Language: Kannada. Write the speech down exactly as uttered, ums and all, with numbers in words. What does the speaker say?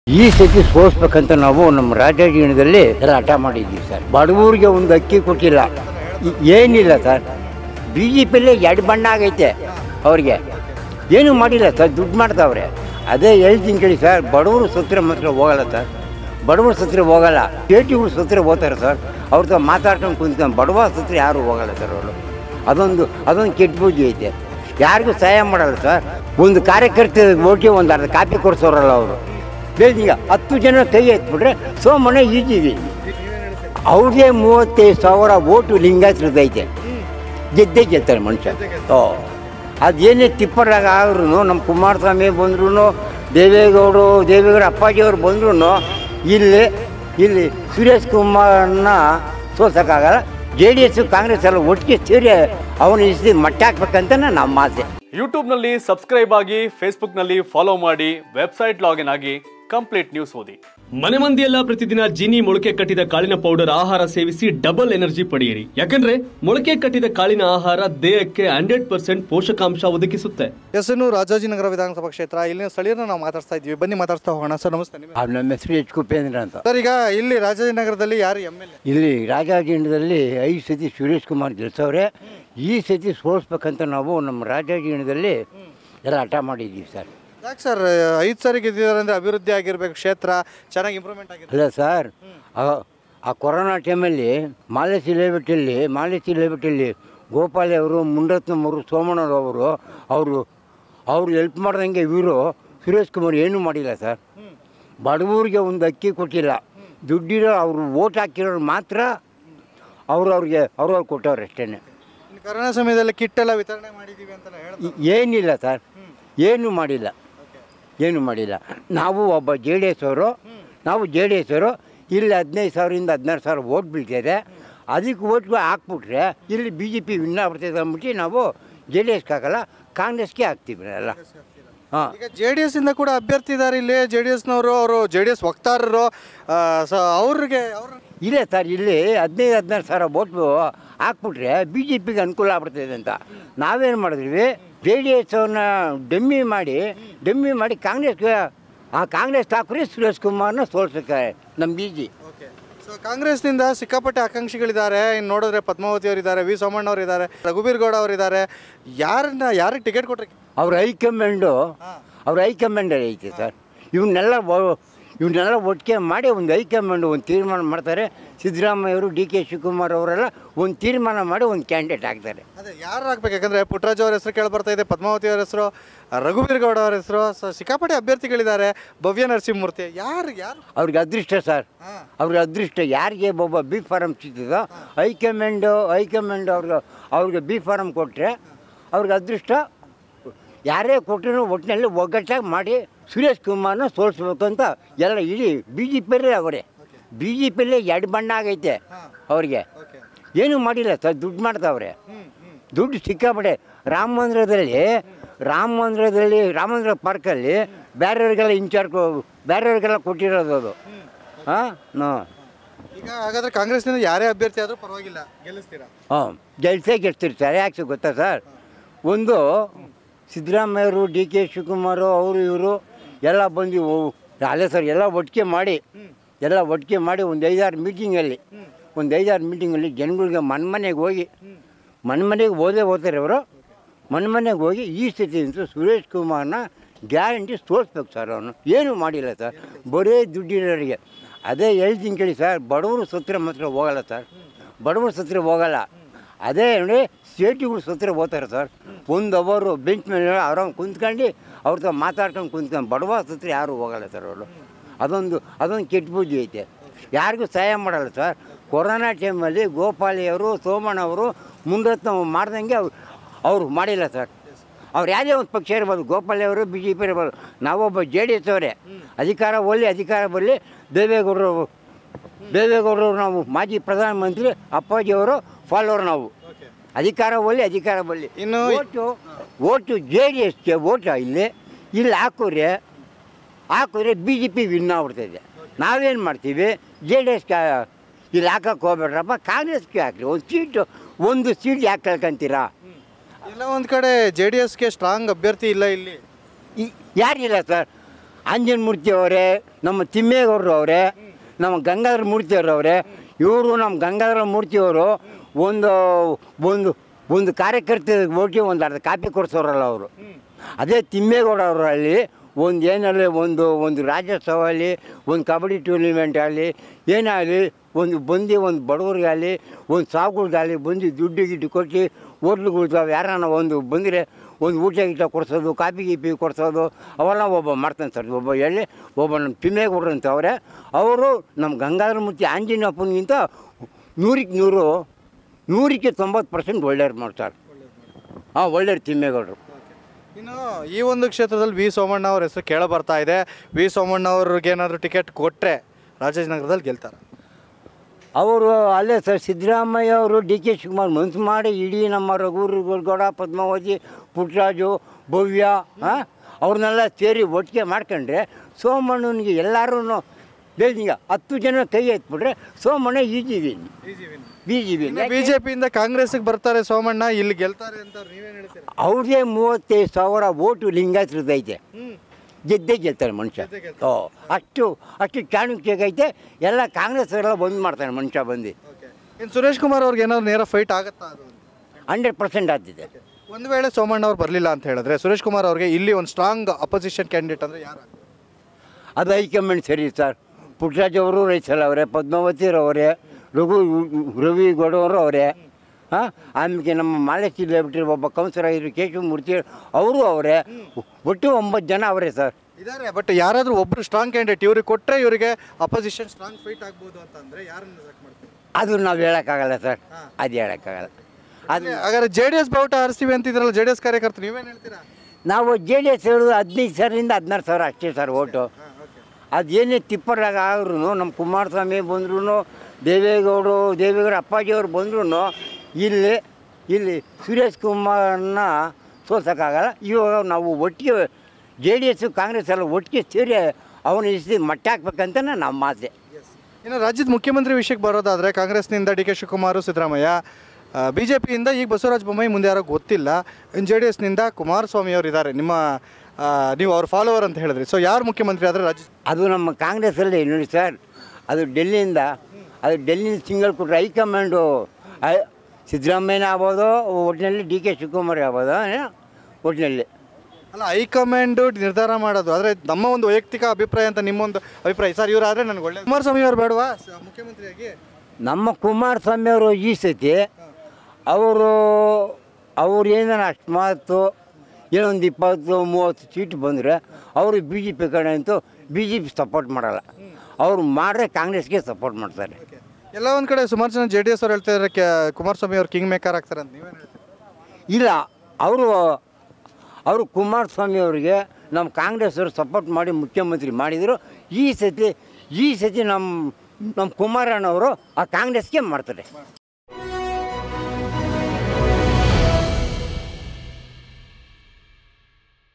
ಈ ಸತಿ ಸೋಲಿಸಬೇಕಂತ ನಾವು ನಮ್ಮ ರಾಜಕೀಯದಲ್ಲಿ ಎಲ್ಲ ಹಠ ಮಾಡಿದ್ದೀವಿ ಸರ್. ಬಡವರಿಗೆ ಒಂದು ಅಕ್ಕಿ ಕೊಟ್ಟಿಲ್ಲ, ಏನಿಲ್ಲ ಸರ್. ಬಿ ಜೆ ಪಿಯಲ್ಲಿ ಎರಡು ಬಣ್ಣ ಆಗೈತೆ, ಅವ್ರಿಗೆ ಏನೂ ಮಾಡಿಲ್ಲ ಸರ್, ದುಡ್ಡು ಮಾಡ್ತಾವ್ರೆ. ಅದೇ ಹೇಳ್ತೀನಿ ಕೇಳಿ ಸರ್, ಬಡವರು ಸತ್ರ ಮಾತ್ರ ಹೋಗಲ್ಲ ಸರ್, ಬಡವರು ಸತ್ರ ಹೋಗಲ್ಲ, ಪೇಟಿಗಳು ಸತ್ರ ಹೋಗ್ತಾರೆ ಸರ್. ಅವ್ರ ಮಾತಾಡ್ಕೊಂಡು ಕುಂತ್ಕೊಂಡು ಬಡವ ಸತ್ರ ಯಾರು ಹೋಗಲ್ಲ ಸರ್. ಅವರು ಅದೊಂದು ಅದೊಂದು ಕೆಟ್ಟ ಬುದ್ಧಿ ಐತೆ, ಯಾರಿಗೂ ಸಹಾಯ ಮಾಡಲ್ಲ ಸರ್. ಒಂದು ಕಾರ್ಯಕರ್ತ ಓಟಿ ಒಂದು ಅರ್ಧ ಕಾಪಿ ಕೊಡ್ಸೋರಲ್ಲ ಅವರು. ಬೇಗ ಹತ್ತು ಜನ ಕೈ ಎತ್ಬಿಟ್ರೆ ಸೋಮನೆ ಈಜಿದೆ. ಅವ್ರಿಗೆ ಮೂವತ್ತೈದು ಸಾವಿರ ಓಟು ಲಿಂಗಾಯತರದೈತೆ, ಗೆದ್ದೇ ಗೆಲ್ತಾರೆ ಮನುಷ್ಯ. ಓ ಅದೇನೇ ತಿಪ್ಪರಾಗ ಆದ್ರೂ ನಮ್ಮ ಕುಮಾರಸ್ವಾಮಿ ಬಂದ್ರು, ದೇವೇಗೌಡರು ದೇವೇಗೌಡ ಅಪ್ಪಾಜಿಯವರು ಬಂದ್ರು ಇಲ್ಲಿ ಇಲ್ಲಿ ಸುರೇಶ್ ಕುಮಾರ್ನ ಸೋಲ್ಸೋಕ್ಕಾಗಲ್ಲ. ಜೆ ಡಿ ಎಸ್ ಕಾಂಗ್ರೆಸ್ ಎಲ್ಲ ಒಟ್ಟಿಗೆ ಸೇರಿ ಅವನು ಇಷ್ಟು ಮಟ್ಟ ಹಾಕ್ಬೇಕಂತ ನಮ್ಮ ಆಸೆ. ಯೂಟ್ಯೂಬ್ನಲ್ಲಿ ಸಬ್ಸ್ಕ್ರೈಬ್ ಆಗಿ, ಫೇಸ್ಬುಕ್ನಲ್ಲಿ ಫಾಲೋ ಮಾಡಿ, ವೆಬ್ಸೈಟ್ ಲಾಗಿನ್ ಆಗಿ ಕಂಪ್ಲೀಟ್ ನ್ಯೂಸ್ ಓದಿ. ಮನೆ ಮಂದಿಯೆಲ್ಲ ಪ್ರತಿದಿನ ಜೀನಿ ಮೊಳಕೆ ಕಟ್ಟಿದ ಕಾಳಿನ ಪೌಡರ್ ಆಹಾರ ಸೇವಿಸಿ ಡಬಲ್ ಎನರ್ಜಿ ಪಡೆಯಿರಿ. ಯಾಕಂದ್ರೆ ಮೊಳಕೆ ಕಟ್ಟಿದ ಕಾಳಿನ ಆಹಾರ ದೇಹಕ್ಕೆ ಹಂಡ್ರೆಡ್ ಪರ್ಸೆಂಟ್ ಪೋಷಕಾಂಶ ಒದಗಿಸುತ್ತೆ. ಹೆಸರು ರಾಜಾಜಿನಗರ ವಿಧಾನಸಭಾ ಕ್ಷೇತ್ರ. ಇಲ್ಲಿನ ಸ್ಥಳೀಯರನ್ನ ನಾವು ಮಾತಾಡ್ತಾ ಇದ್ವಿ, ಬನ್ನಿ ಮಾತಾಡ್ತಾ ಹೋಗೋಣ. ಸರ್ ನಮಸ್ತೆ. ನಮ್ಮ ಹೆಸರು ಎಚ್ ಕುಪೇಂದ್ರ ಅಂತ ಸರ್. ಈಗ ಇಲ್ಲಿ ರಾಜಾಜಿನಗರದಲ್ಲಿ ಯಾರು ಎಮ್ ಎಲ್ ಎ? ಇಲ್ಲಿ ರಾಜಾಜಿನಗರದಲ್ಲಿ ಐದು ಸತಿ ಸುರೇಶ್ ಕುಮಾರ್ ಗೆಲ್ಸವ್ರೆ. ಈ ಸತಿ ಸೋಲಿಸ್ಬೇಕಂತ ನಾವು ನಮ್ಮ ರಾಜಾಜಿನಗರದಲ್ಲಿ ಎಲ್ಲ ಹಠ ಮಾಡಿದ್ದೀವಿ ಸರ್. ಯಾಕೆ ಸರ್ ಐದು ಸಾರಿ ಗೆದ್ದಿದ್ದಾರೆ ಅಂದರೆ ಅಭಿವೃದ್ಧಿ ಆಗಿರ್ಬೇಕು, ಕ್ಷೇತ್ರ ಚೆನ್ನಾಗಿ ಇಂಪ್ರೂವ್ಮೆಂಟ್ ಆಗಿದೆ. ಅಲ್ಲ ಸರ್, ಆ ಕೊರೋನಾ ಟೈಮಲ್ಲಿ ಮಾಲೇಸಿ ಲೇಔಟಲ್ಲಿ ಮಾಲೇಸಿ ಲೇಔಟಲ್ಲಿ ಗೋಪಾಲಿ ಅವರು, ಮುಂಡತ್ನವರು, ಸೋಮಣ್ಣವರು ಅವರು ಅವರು ಹೆಲ್ಪ್ ಮಾಡ್ದಂಗೆ ಇವರು ಸುರೇಶ್ ಕುಮಾರ್ ಏನೂ ಮಾಡಿಲ್ಲ ಸರ್. ಬಡವರಿಗೆ ಒಂದು ಅಕ್ಕಿ ಕೊಟ್ಟಿಲ್ಲ, ದುಡ್ಡಿರೋ ಅವರು ಓಟ್ ಹಾಕಿರೋರು ಮಾತ್ರ ಅವರು ಅವ್ರಿಗೆ ಅವ್ರವ್ರು ಕೊಟ್ಟವ್ರು ಅಷ್ಟೇ. ಕೊರೋನಾ ಸಮಯದಲ್ಲಿ ಕಿಟ್ ಎಲ್ಲ ವಿತರಣೆ ಮಾಡಿದ್ದೀವಿ ಅಂತ ಹೇಳಿ ಏನಿಲ್ಲ ಸರ್, ಏನೂ ಮಾಡಿಲ್ಲ, ಏನೂ ಮಾಡಿಲ್ಲ. ನಾವು ಒಬ್ಬ ಜೆ ಡಿ ಎಸ್ ಅವರು ನಾವು ಜೆ ಡಿ ಎಸ್ ಅವರು ಇಲ್ಲಿ ಹದಿನೈದು ಸಾವಿರದಿಂದ ಹದಿನಾರು ಸಾವಿರ ಓಟ್ ಬೀಳ್ತಿದೆ. ಅದಕ್ಕೆ ಓಟ್ಗೆ ಹಾಕ್ಬಿಟ್ರೆ ಇಲ್ಲಿ ಬಿ ಜೆ ಪಿ ವಿನ್ ಆಗ್ಬಿಡ್ತದೆ ಅಂದ್ಬಿಟ್ಟು ನಾವು ಜೆ ಡಿ ಎಸ್ಗೆ ಹಾಕಲ್ಲ, ಕಾಂಗ್ರೆಸ್ಗೆ ಹಾಕ್ತೀವಿ ಎಲ್ಲ. ಹಾಂ, ಈಗ ಜೆ ಡಿ ಎಸ್ ಇಂದ ಕೂಡ ಅಭ್ಯರ್ಥಿ ಇದ್ದಾರೆ ಇಲ್ಲಿ, ಜೆ ಡಿ ಎಸ್ನವರು, ಅವರು ಜೆ ಡಿ ಎಸ್ ವಕ್ತಾರರು. ಸೊ ಅವ್ರಿಗೆ ಅವ್ರ ಇಲ್ಲ ಸರ್, ಇಲ್ಲಿ ಹದಿನೈದು ಹದಿನಾರು ಸಾವಿರ ಓಟ್ ಹಾಕ್ಬಿಟ್ರೆ ಬಿ ಜೆ ಪಿಗೆ ಅನುಕೂಲ ಆಗ್ಬಿಡ್ತದೆ ಅಂತ ನಾವೇನು ಮಾಡಿದ್ವಿ, ಜೆ ಡಿ ಎಸ್ ಅವ್ರನ್ನ ಡೆಮ್ಮಿ ಮಾಡಿ ಡೆಮ್ಮಿ ಮಾಡಿ ಕಾಂಗ್ರೆಸ್ಗೆ ಆ ಕಾಂಗ್ರೆಸ್ ಹಾಕ್ರಿ ಸುರೇಶ್ ಕುಮಾರ್ನ ಸೋಲ್ಸಕ್ಕೆ ನಮ್ಮ ಬಿ ಜಿ. ಸೊ ಕಾಂಗ್ರೆಸ್ನಿಂದ ಸಿಕ್ಕಾಪಟ್ಟೆ ಆಕಾಂಕ್ಷಿಗಳಿದ್ದಾರೆ. ಇನ್ನು ನೋಡಿದ್ರೆ ಪದ್ಮಾವತಿ ಅವರಿದ್ದಾರೆ, ವಿ ಸೋಮಣ್ಣ ಅವರಿದ್ದಾರೆ, ರಘುಬೀರ್ ಗೌಡ ಅವರಿದ್ದಾರೆ. ಯಾರನ್ನ ಯಾರಿಗೆ ಟಿಕೆಟ್ ಕೊಟ್ರೆ? ಅವ್ರ ಹೈಕಮಾಂಡು ಅವ್ರ ಹೈಕಮಾಂಡಲ್ಲಿ ಐತೆ ಸರ್. ಇವನ್ನೆಲ್ಲ ಇವನ್ನೆಲ್ಲ ಒಟ್ಟಿಗೆ ಮಾಡಿ ಒಂದು ಹೈಕಮಾಂಡು ಒಂದು ತೀರ್ಮಾನ ಮಾಡ್ತಾರೆ. ಸಿದ್ದರಾಮಯ್ಯವರು, ಡಿ ಕೆ ಶಿವಕುಮಾರ್ ಅವರೆಲ್ಲ ಒಂದು ತೀರ್ಮಾನ ಮಾಡಿ ಒಂದು ಕ್ಯಾಂಡಿಡೇಟ್ ಆಗ್ತಾರೆ. ಅದೇ ಯಾರು ಹಾಕ್ಬೇಕು? ಯಾಕಂದರೆ ಪುಟ್ಟರಾಜು ಅವ್ರ ಹೆಸರು ಕೇಳಿ ಬರ್ತಾ ಇದೆ, ಪದ್ಮಾವತಿ ಅವರ ಹೆಸರು, ರಘುಬೀರ್ ಗೌಡ ಅವರ ಹೆಸರು. ಸೊ ಸಿಕ್ಕಾಪಟ್ಟೆ ಅಭ್ಯರ್ಥಿಗಳಿದ್ದಾರೆ. ಭವ್ಯ ನರಸಿಂಹಮೂರ್ತಿ ಯಾರು ಯಾರು ಅವ್ರಿಗೆ ಅದೃಷ್ಟ ಸರ್, ಅವ್ರಿಗೆ ಅದೃಷ್ಟ. ಯಾರಿಗೆ ಒಬ್ಬ ಬಿ ಫಾರಮ್ ಸಿಗ್ತದೋ ಹೈಕಮಾಂಡು ಹೈಕಮಾಂಡು ಅವ್ರಿಗೆ ಅವ್ರಿಗೆ ಬಿ ಫಾರಮ್ ಕೊಟ್ಟರೆ ಅವ್ರಿಗೆ ಅದೃಷ್ಟ. ಯಾರೇ ಕೊಟ್ಟರು ಒಟ್ಟಿನಲ್ಲಿ ಒಗ್ಗಟ್ಟಾಗಿ ಮಾಡಿ ಸುರೇಶ್ ಕುಮಾರ್ನ ಸೋಲಿಸ್ಬೇಕು ಅಂತ ಎಲ್ಲ ಇಡೀ ಬಿ ಜೆ ಪಿಯಲ್ಲೇ ಅವರೇ ಬಿ ಜೆ ಪಿಯಲ್ಲೇ ಎರಡು ಬಣ್ಣ ಆಗೈತೆ. ಅವ್ರಿಗೆ ಏನೂ ಮಾಡಿಲ್ಲ ಸರ್, ದುಡ್ಡು ಮಾಡ್ತಾವ್ರೆ, ದುಡ್ಡು ಸಿಕ್ಕಾಪಟ್ಟೆ. ರಾಮ ಮಂದಿರದಲ್ಲಿ ರಾಮ ಮಂದಿರದಲ್ಲಿ ರಾಮ ಮಂದಿರ ಪಾರ್ಕಲ್ಲಿ ಬೇರೆಯವ್ರಿಗೆಲ್ಲ ಇನ್ಚಾರ್ಜ್ ಬೇರೆಯವ್ರಿಗೆಲ್ಲ ಕೊಟ್ಟಿರೋದು ಅದು. ಹಾಂ ನೋ ಈಗ ಹಾಗಾದ್ರೆ ಕಾಂಗ್ರೆಸ್ನಿಂದ ಯಾರೇ ಅಭ್ಯರ್ಥಿ ಆದರೂ ಪರವಾಗಿಲ್ಲ, ಗೆಲ್ಲಿಸ್ತೀರಾ? ಹಾಂ, ಗೆಲ್ಸೇ ಗೆಲ್ತಿರ್ತಾರೆ. ಯಾಕೆ ಗೊತ್ತಾ ಸರ್, ಒಂದು ಸಿದ್ದರಾಮಯ್ಯವರು, ಡಿ ಕೆ ಶಿವಕುಮಾರು, ಅವರು ಇವರು ಎಲ್ಲ ಬಂದು ಅಲ್ಲೇ ಸರ್ ಎಲ್ಲ ಒಟ್ಟಿಗೆ ಮಾಡಿ ಎಲ್ಲ ಒಟ್ಟಿಗೆ ಮಾಡಿ ಒಂದು ಐದಾರು ಮೀಟಿಂಗಲ್ಲಿ ಒಂದು ಐದಾರು ಮೀಟಿಂಗಲ್ಲಿ ಜನಗಳಿಗೆ ಮನೆ ಮನೆಗೆ ಹೋಗಿ ಮನೆ ಮನೆಗೆ ಓದೇ ಓದ್ತಾರೆ ಅವರು. ಮನೆ ಮನೆಗೆ ಹೋಗಿ ಈ ಸ್ಥಿತಿ ಅಂತ ಸುರೇಶ್ ಕುಮಾರ್ನ ಗ್ಯಾರಂಟಿ ಸೋಲಿಸ್ಬೇಕು ಸರ್. ಅವನು ಏನೂ ಮಾಡಿಲ್ಲ ಸರ್, ಬರೀ ದುಡ್ಡಿರೋರಿಗೆ. ಅದೇ ಹೇಳ್ತೀನಿ ಕೇಳಿ ಸರ್, ಬಡವರು ಸತ್ರ ಮಾತ್ರ ಹೋಗಲ್ಲ ಸರ್, ಬಡವರು ಸತ್ರ ಹೋಗಲ್ಲ. ಅದೇ ನೋಡಿ ಸೇಟಿಗಳು ಸತ್ರ ಹೋಗ್ತಾರೆ ಸರ್. ಒಂದು ಅವರು ಬೆಂಚ್ ಮೇಲೆ ಆರಾಮ್ ಕುಂತ್ಕೊಂಡು ಅವ್ರ ಮಾತಾಡ್ಕೊಂಡು ಕುಂತ್ಕೊಂಡು ಬಡವ ಸತ್ರ ಯಾರೂ ಹೋಗಲ್ಲ ಸರ್ ಅವರು. ಅದೊಂದು ಅದೊಂದು ಕೆಟ್ಟ ಬುದ್ಧಿ ಐತೆ, ಯಾರಿಗೂ ಸಹಾಯ ಮಾಡಲ್ಲ ಸರ್. ಕೊರೋನಾ ಟೈಮಲ್ಲಿ ಗೋಪಾಲಿಯವರು, ಸೋಮಣ್ಣವರು, ಮುಂಡತ್ನ ಮಾಡ್ದಂಗೆ ಅವ್ರು ಅವರು ಮಾಡಿಲ್ಲ ಸರ್. ಅವ್ರು ಯಾವುದೇ ಒಂದು ಪಕ್ಷ ಇರ್ಬೋದು, ಗೋಪಾಲಿ ಅವರು ಬಿ ಜೆ ಪಿ ಇರ್ಬೋದು, ನಾವೊಬ್ಬ ಜೆ ಡಿ ಎಸ್ ಅವರೇ. ಅಧಿಕಾರ ಒಳ್ಳೆ ಅಧಿಕಾರ ಬರಲಿ, ದೇವೇಗೌಡರು ದೇವೇಗೌಡರು ನಾವು ಮಾಜಿ ಪ್ರಧಾನಮಂತ್ರಿ, ಅಪ್ಪಾಜಿಯವರು ಫಾಲೋವರ್ ನಾವು. ಅಧಿಕಾರ ಒಳ್ಳೆ ಅಧಿಕಾರ ಬರಲಿ. ಇನ್ನು ಓಟು ಓಟು ಜೆ ಡಿ ಎಸ್ಗೆ ಓಟ ಇಲ್ಲಿ ಇಲ್ಲಿ ಹಾಕೋರೆ ಹಾಕಿದ್ರೆ ಬಿ ಜೆ ಪಿ ವಿನ್ ಆಗ್ಬಿಡ್ತಾಯಿದೆ. ನಾವೇನು ಮಾಡ್ತೀವಿ, ಜೆ ಡಿ ಎಸ್ಗೆ ಇಲ್ಲಿ ಹಾಕಕ್ಕೆ ಹೋಗ್ಬೇಡ್ರಪ್ಪ, ಕಾಂಗ್ರೆಸ್ಗೆ ಹಾಕ್ರಿ. ಒಂದು ಸೀಟು ಒಂದು ಸೀಟ್ ಯಾಕೆ ಕಳ್ಕೊಂತೀರಾ? ಎಲ್ಲ ಒಂದು ಕಡೆ ಜೆ ಡಿ ಎಸ್ಗೆ ಸ್ಟ್ರಾಂಗ್ ಅಭ್ಯರ್ಥಿ ಇಲ್ಲ ಇಲ್ಲಿ. ಯಾರಿಲ್ಲ ಸರ್, ಅಂಜನ್ ಮೂರ್ತಿ ಅವರೇ, ನಮ್ಮ ತಿಮ್ಮೇಗೌಡರು ಅವರೇ, ನಮ್ಮ ಗಂಗಾಧರ ಮೂರ್ತಿಯವರು ಅವರೇ, ಇವರು ನಮ್ಮ ಗಂಗಾಧರ ಮೂರ್ತಿಯವರು ಒಂದು ಒಂದು ಒಂದು ಕಾರ್ಯಕರ್ತ ಹೋಗಿ ಒಂದು ಅರ್ಧ ಕಾಪಿ ಕೊಡಿಸೋರಲ್ಲ ಅವರು. ಅದೇ ತಿಮ್ಮೇಗೌಡ ಅವರಲ್ಲಿ ಒಂದು ಏನಲ್ಲಿ ಒಂದು ಒಂದು ರಾಜ್ಯೋತ್ಸವ ಆಗಲಿ, ಒಂದು ಕಬಡ್ಡಿ ಟೂರ್ನಿಮೆಂಟ್ ಆಗಲಿ, ಏನಾಗಲಿ ಒಂದು ಬಂದು ಒಂದು ಬಡವರಿಗಾಗಲಿ ಒಂದು ಸಾವುಗಳಿಗಾಗಲಿ ಬಂದು ದುಡ್ಡು ಗಿಡ್ಡು ಕೊಟ್ಟು ಹೋಟ್ಲುಗಳ್ತಾವೆ ಯಾರನ್ನ ಒಂದು ಬಂದರೆ ಒಂದು ಊಟ ಗೀಟ ಕೊಡಿಸೋದು, ಕಾಪಿ ಗೀಪಿ ಕೊಡಿಸೋದು ಅವೆಲ್ಲ ಒಬ್ಬ ಮಾಡ್ತಾನೆ ಸರ್. ಒಬ್ಬ ಹೇಳಿ ಒಬ್ಬ ನಮ್ಮ ತಿಮ್ಮೇಗೌಡರು ಅಂತ ಅವರೇ, ಅವರು ನಮ್ಮ ಗಂಗಾಧರ ಮೂರ್ತಿ ಆಂಜನೇಯಪ್ಪನಿಗಿಂತ ನೂರಕ್ಕೆ ನೂರು ನೂರಕ್ಕೆ ತೊಂಬತ್ತು ಪರ್ಸೆಂಟ್ ಒಳ್ಳೆಯವ್ರು ಮಾಡ್ತಾರೆ. ಹಾಂ, ಒಳ್ಳೆಯವ್ರು ತಿಮ್ಮೇಗೌಡರು. ಇನ್ನು ಈ ಒಂದು ಕ್ಷೇತ್ರದಲ್ಲಿ ವಿ ಸೋಮಣ್ಣ ಅವ್ರ ಹೆಸರು ಕೇಳ ಬರ್ತಾ ಇದೆ. ವಿ ಸೋಮಣ್ಣ ಅವ್ರಿಗೆ ಏನಾದರೂ ಟಿಕೆಟ್ ಕೊಟ್ಟರೆ ರಾಜಾಜಿನಗರದಲ್ಲಿ ಗೆಲ್ತಾರೆ? ಅವರು ಅಲ್ಲೇ ಸರ್ ಸಿದ್ದರಾಮಯ್ಯ ಅವರು ಡಿ ಕೆ ಶಿವಕುಮಾರ್ ಮನ್ಸು ಮಾಡಿ ಇಡೀ ನಮ್ಮ ರಘುವೀರಗೌಡ, ಪದ್ಮಾವತಿ, ಪುಟ್ಟರಾಜು, ಭವ್ಯ ಅವ್ರನ್ನೆಲ್ಲ ಸೇರಿ ಒಟ್ಟಿಗೆ ಮಾಡ್ಕೊಂಡ್ರೆ ಸೋಮಣ್ಣನಿಗೆ ಎಲ್ಲರೂ ಬೇಗ ಹತ್ತು ಜನ ಕೈ ಎತ್ಬಿಟ್ರೆ Somanna easy B J P ಬಿಜೆಪಿಯಿಂದ ಕಾಂಗ್ರೆಸ್ಗೆ ಬರ್ತಾರೆ ಸೋಮಣ್ಣ, ಇಲ್ಲಿ ಗೆಲ್ತಾರೆ ಅಂತ ನೀವೇನು ಹೇಳ್ತೀರಾ? ಅವ್ರದೇ ಮೂವತ್ತೈದು ಸಾವಿರ ಓಟು ಲಿಂಗಾಯತರದೈತೆ, ಗೆದ್ದೇ ಗೆಲ್ತಾರೆ ಮನುಷ್ಯ. ಓ ಅಷ್ಟು ಅಷ್ಟು ಚಾಣಕ್ಯಗೈತೆ. ಎಲ್ಲ ಕಾಂಗ್ರೆಸ್ ಎಲ್ಲ ಬಂದ್ ಮಾಡ್ತಾನೆ ಮನುಷ್ಯ ಬಂದು. ಇನ್ನು ಸುರೇಶ್ ಕುಮಾರ್ ಅವ್ರಿಗೆ ಏನಾದ್ರು ನೇರ ಫೈಟ್ ಆಗುತ್ತಾ? ಅದು ಹಂಡ್ರೆಡ್ ಪರ್ಸೆಂಟ್ ಆಗ್ತಿದೆ. ಒಂದು ವೇಳೆ ಸೋಮಣ್ಣ ಅವ್ರು ಬರಲಿಲ್ಲ ಅಂತ ಹೇಳಿದ್ರೆ ಸುರೇಶ್ ಕುಮಾರ್ ಅವ್ರಿಗೆ ಇಲ್ಲಿ ಒಂದು ಸ್ಟ್ರಾಂಗ್ ಅಪೋಸಿಷನ್ ಕ್ಯಾಂಡಿಡೇಟ್ ಅಂದರೆ ಯಾರು? ಅದು ಹೈಕಮಾಂಡ್ ಸರಿ ಸರ್. ಪುಟ್ಟರಾಜ್ ಅವರು ರೈಸಲ್ ಅವರೇ, ಪದ್ಮಾವತಿರವರೇ, ರಘು ರವಿ ಗೌಡವರು ಅವರೇ, ಹಾಂ ಆಮೇಲೆ ನಮ್ಮ ಮಾಲೇಶ್ ಜಿಲ್ಲೆ ಬಿಟ್ಟಿರೋ ಒಬ್ಬ ಕೌನ್ಸಿಲರ್ ಆಗಿದ್ರು ಕೇಶವಮೂರ್ತಿ ಅವರು ಅವರೇ, ಒಟ್ಟು ಒಂಬತ್ತು ಜನ ಅವರೇ ಸರ್ ಇದ್ದಾರೆ. ಬಟ್ ಯಾರಾದರೂ ಒಬ್ಬರು ಸ್ಟ್ರಾಂಗ್ ಕ್ಯಾಂಡಿಡೇಟ್ ಇವ್ರಿಗೆ ಕೊಟ್ಟರೆ ಇವರಿಗೆ ಅಪೋಸಿಷನ್ ಸ್ಟ್ರಾಂಗ್ ಫೈಟ್ ಆಗ್ಬೋದು ಅಂತಂದರೆ ಯಾರನ್ನು ಸೆಲೆಕ್ಟ್ ಮಾಡ್ತೀವಿ? ಅದು ನಾವು ಹೇಳೋಕ್ಕಾಗಲ್ಲ ಸರ್, ಅದು ಹೇಳೋಕ್ಕಾಗಲ್ಲ. ಅದು ಹಾಗಾದ್ರೆ ಜೆ ಡಿ ಎಸ್ ಬಾವುಟ ಹಾರಿಸ್ತೀವಿ ಅಂತಿದ್ರಲ್ಲ ಜೆ ಡಿ ಎಸ್ ಕಾರ್ಯಕರ್ತರು, ನೀವೇನು ಹೇಳ್ತೀರಾ? ನಾವು ಜೆ ಡಿ ಎಸ್ ಹೇಳೋದು ಹದಿನೈದು ಸಾವಿರದಿಂದ ಹದಿನಾರು ಸಾವಿರ ಅಷ್ಟೇ ಸರ್ ಓಟು. ಅದೇನೇ ತಿಪ್ಪರಾಗ ಆದ್ರೂ ನಮ್ಮ ಕುಮಾರಸ್ವಾಮಿ ಬಂದ್ರೂ, ದೇವೇಗೌಡರು ದೇವೇಗೌಡ ಅಪ್ಪಾಜಿಯವರು ಬಂದ್ರೂ ಇಲ್ಲಿ ಇಲ್ಲಿ ಸುರೇಶ್ ಕುಮಾರ್ನ ಸೋಲ್ಸೋಕ್ಕಾಗಲ್ಲ. ಇವಾಗ ನಾವು ಒಟ್ಟಿಗೆ ಜೆ ಡಿ ಎಸ್ಸು ಕಾಂಗ್ರೆಸ್ ಎಲ್ಲ ಒಟ್ಟಿಗೆ ಸೇರಿ ಅವನ ಇಷ್ಟು ಮಟ್ಟ ಹಾಕ್ಬೇಕಂತ ನಮ್ಮ ಆಸೆ. ಇನ್ನು ರಾಜ್ಯದ ಮುಖ್ಯಮಂತ್ರಿ ವಿಷಯಕ್ಕೆ ಬರೋದಾದರೆ ಕಾಂಗ್ರೆಸ್ನಿಂದ D K Shivakumar, Siddaramaiah, B J ಪಿಯಿಂದ ಈಗ ಬಸವರಾಜ ಬೊಮ್ಮಾಯಿ, ಮುಂದೆ ಯಾರೋ ಗೊತ್ತಿಲ್ಲ. ಇನ್ನು ಜೆ ಡಿ ಎಸ್ನಿಂದ ಕುಮಾರಸ್ವಾಮಿ ಅವರು ಇದ್ದಾರೆ. ನಿಮ್ಮ ನೀವು ಅವ್ರ ಫಾಲೋವರ್ ಅಂತ ಹೇಳಿದ್ರಿ. ಸೊ ಯಾರು ಮುಖ್ಯಮಂತ್ರಿ ಆದರೆ ರಾಜ್ಯ? ಅದು ನಮ್ಮ ಕಾಂಗ್ರೆಸ್ಸಲ್ಲಿ ನೋಡಿ ಸರ್, ಅದು ಡೆಲ್ಲಿಯಿಂದ ಅದು ಡೆಲ್ಲಿಯಿಂದ ಸಿಂಗಲ್ ಕೊಟ್ಟರೆ ಹೈಕಮಾಂಡು ಸಿದ್ದರಾಮಯ್ಯನ ಆಗ್ಬೋದು, ಒಟ್ಟಿನಲ್ಲಿ ಡಿ ಕೆ ಶಿವಕುಮಾರ್ ಆಗ್ಬೋದು, ಒಟ್ಟಿನಲ್ಲಿ ಅಲ್ಲ ಹೈಕಮಾಂಡು ನಿರ್ಧಾರ ಮಾಡೋದು. ಆದರೆ ನಮ್ಮ ಒಂದು ವೈಯಕ್ತಿಕ ಅಭಿಪ್ರಾಯ ಅಂತ ನಿಮ್ಮೊಂದು ಅಭಿಪ್ರಾಯ ಸರ್. ಇವರು ಆದರೆ ನನಗೆ ಒಳ್ಳೆ ಕುಮಾರಸ್ವಾಮಿ ಅವರು ಬೇಡವಾ ಮುಖ್ಯಮಂತ್ರಿಯಾಗಿ? ನಮ್ಮ ಕುಮಾರಸ್ವಾಮಿ ಅವರು ಈ ಸತಿ ಅವರು ಅವ್ರು ಏನಾರ ಅಕಸ್ಮಾತು ಏನೊಂದು ಇಪ್ಪತ್ತು ಮೂವತ್ತು ಸೀಟ್ ಬಂದರೆ ಅವರು ಬಿ ಜೆ ಪಿ ಕಡೆ ಅಂತೂ ಬಿ ಜೆ ಪಿ ಸಪೋರ್ಟ್ ಮಾಡಲ್ಲ. ಅವರು ಮಾಡ್ರೆ ಕಾಂಗ್ರೆಸ್ಗೆ ಸಪೋರ್ಟ್ ಮಾಡ್ತಾರೆ. ಎಲ್ಲ ಒಂದು ಕಡೆ ಸುಮಾರು ಜನ ಜೆ ಡಿ ಎಸ್ ಅವ್ರು ಹೇಳ್ತಾ ಇದ್ದಾರೆ ಕೆ ಕುಮಾರಸ್ವಾಮಿ ಅವ್ರು ಕಿಂಗ್ ಮೇಕರ್ ಆಗ್ತಾರೆ ಅಂತ, ನೀವೇನು ಹೇಳ್ತೀರಿ? ಇಲ್ಲ, ಅವರು ಅವರು ಕುಮಾರಸ್ವಾಮಿ ಅವರಿಗೆ ನಮ್ಮ ಕಾಂಗ್ರೆಸ್ ಅವರು ಸಪೋರ್ಟ್ ಮಾಡಿ ಮುಖ್ಯಮಂತ್ರಿ ಮಾಡಿದರು. ಈ ಸತಿ ಈ ಸತಿ ನಮ್ಮ ನಮ್ಮ ಕುಮಾರಣ್ಣವರು ಆ ಕಾಂಗ್ರೆಸ್ಗೆ ಮಾಡ್ತಾರೆ.